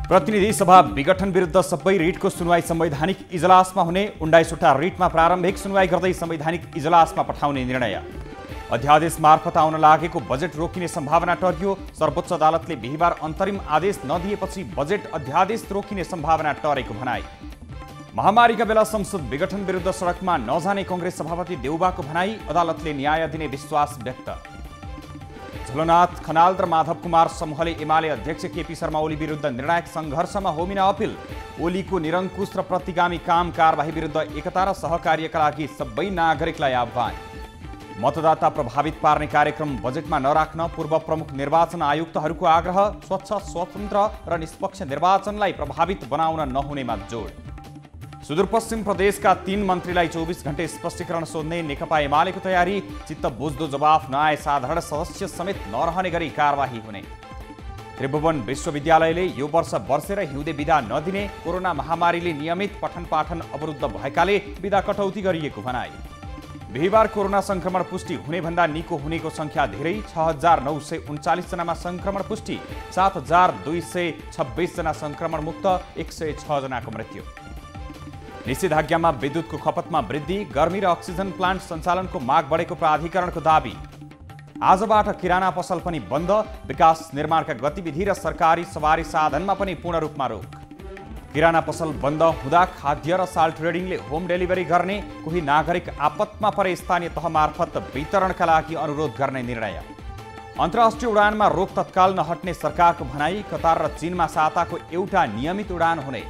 प्रतिनिधि सभा विघटन विरुद्ध सबै रिटको सुनवाई संवैधानिक इजलासमा हुने 19वटा रिटमा प्रारम्भिक सुनवाई गर्दै संवैधानिक इजलासमा पठाउने निर्णय। अध्यादेश मार्फत आउन लागेको बजेट रोकिने सम्भावना टर्कियो। सर्वोच्च अदालतले बिहीबार अन्तरिम आदेश नदिएपछि बजेट अध्यादेश रोकिने सम्भावना टरेको भनाई। महामारीका बेला संसद विघटन विरुद्ध सडकमा नजाने कांग्रेस सभापति देउबाको भनाई। अदालतले न्याय दिने विश्वास व्यक्त। झलनाथ खनाल र माधव कुमार समूहले एमाले अध्यक्ष केपी शर्मा ओली विरुद्ध निर्णायक सङ्घर्षमा होमिन अपिल। ओलीको निरङ्कुश र प्रतिगामी काम कारबाही विरुद्ध एकता र सहकार्यका लागि सबै नागरिकलाई आह्वान। मतदाता प्रभावित पार्ने कार्यक्रम बजेटमा नराख्न पूर्व प्रमुख निर्वाचन आयुक्तहरूको आग्रह। स्वच्छ, स्वतन्त्र र निष्पक्ष निर्वाचनलाई प्रभावित बनाउन नहुनेमा जोड। सुदूरपश्चिम प्रदेशका 3 मन्त्रीलाई 24 घण्टे स्पष्टीकरण सोध्ने नेकपा एमालेको तयारी। चित्त बुझ्दो जवाफ नआए साधारण सदस्य समेत नरहने गरी कारबाही हुने। त्रिभुवन विश्वविद्यालयले यो वर्ष वर्षेर हिउँदे बिदा नदिने। कोरोना महामारीले नियमित पठन पाठन अवरुद्ध भएकाले बिदा कटौती गरिएको भनाई। बिहीबार कोरोना संक्रमण पुष्टि हुने भन्दा निको हुनेको संख्या धेरै। 6939 जनामा संक्रमण पुष्टि। 7226 जना संक्रमण मुक्त। 106 जनाको मृत्यु। निषेधाज्ञामा विद्युतको खपतमा वृद्धि। गर्मी र अक्सिजन प्लान्ट सञ्चालनको माग बढेको प्राधिकरणको दाबी। आजबाट किराना पसल पनि बन्द। विकास निर्माणका गतिविधि र सरकारी सवारी साधनमा पनि पूर्ण रूपमा रोक। किराना पसल बन्द हुँदा खाद्य र साल ट्रेडिङले होम डेलिभरी गर्ने। कोही नागरिक आपतमा परे स्थानीय तह मार्फत वितरणका लागि अनुरोध गर्ने निर्णय। अन्तर्राष्ट्रिय उडानमा रोक तत्काल नहट्ने सरकारको भनाई। कतार र चीनमा साताको एउटा नियमित उडान हुने।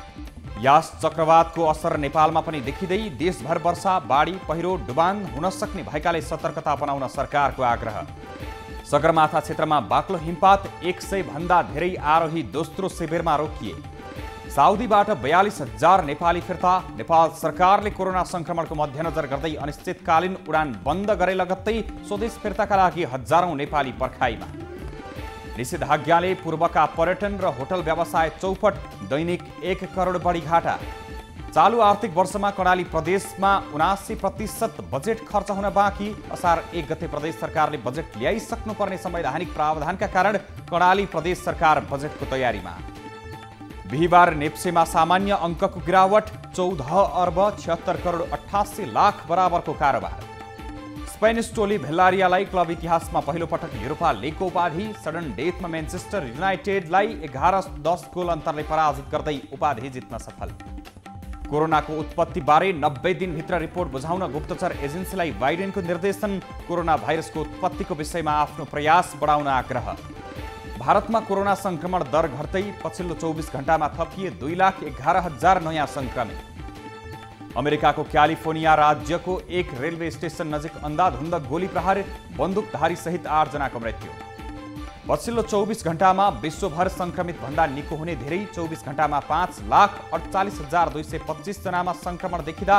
यास चक्रवातको असर नेपालमा पनि देखिँदै। देशभर वर्षा, बाढी, पहिरो, डुबान हुन सक्ने भएकाले सतर्कता अपनाउन सरकारको आग्रह। सगरमाथा क्षेत्रमा बाक्लो हिमपात। 100 भन्दा धेरै आरोही दोस्रो शिविरमा रोकिए। साउदीबाट 42,000 नेपाली फिर्ता। नेपाल सरकारले कोरोना संक्रमणको मध्यनजर गर्दै अनिश्चितकालीन उडान बन्द गरे लगत्तै स्वदेश फिर्ताका लागि हजारौं नेपाली पर्खाइमा। निषेधाज्ञाले पूर्वका पर्यटन र होटल व्यवसाय चौपट। दैनिक 1 करोड बढी घाटा। चालु आर्थिक वर्षमा कर्णाली प्रदेशमा 79% बजेट खर्च हुन बाँकी। असार 1 गते प्रदेश सरकारले बजेट ल्याइसक्नुपर्ने संवैधानिक प्रावधानका कारण कर्णाली प्रदेश सरकार बजेटको तयारीमा। बिहीबार नेप्सेमा सामान्य अङ्कको गिरावट। 14 अर्ब 76 करोड 88 लाख बराबरको कारोबार। स्पेनिस टोली भेल्लारियालाई क्लब इतिहासमा पहिलो पटक युरोपा लिगको उपाधि। सडन डेथमा म्यान्चेस्टर युनाइटेडलाई 11-10 गोल अन्तरले पराजित गर्दै उपाधि जित्न सफल। कोरोनाको उत्पत्तिबारे 90 दिनभित्र रिपोर्ट बुझाउन गुप्तचर एजेन्सीलाई बाइडेनको निर्देशन। कोरोना भाइरसको उत्पत्तिको विषयमा आफ्नो प्रयास बढाउन आग्रह। भारतमा कोरोना संक्रमण दर घट्दै। पछिल्लो 24 घण्टामा थपिए 2,11,000 नयाँ संक्रमित। अमेरिकाको क्यालिफोर्निया राज्यको एक रेलवे स्टेशन नजिक अन्धाधुन्द गोली प्रहार। बन्दुकधारी सहित 8 जनाको मृत्यु। पछिल्लो 24 घण्टामा विश्वभर संक्रमित भन्दा निको हुने धेरै। 24 घण्टामा 5,48,225 जनामा संक्रमण देखिँदा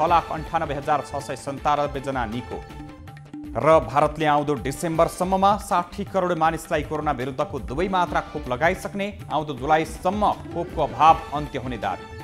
6,98,697 जना निको। र भारतले आउँदो डिसेम्बरसम्ममा 60 करोड मानिसलाई कोरोना विरुद्धको दुवै मात्रा खोप लगाइसक्ने। आउँदो जुलाईसम्म खोपको अभाव अन्त्य हुने दाबी।